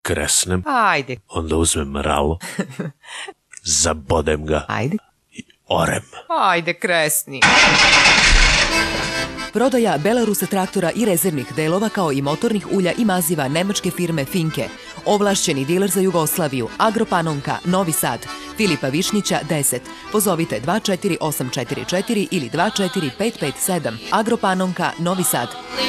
kresnem, Ajde. onda uzmem mralo, zabodem ga Ajde. i orem. Ajde, kresni. Prodaja Belarusa traktora i rezervnih delova kao i motornih ulja i maziva nemačke firme Finke. Ovlašćeni diler za Jugoslaviju, Agropanonka, Novi Sad, Filipa Višnjića 10. Pozovite 24844 ili 24557. Agropanonka, Novi Sad.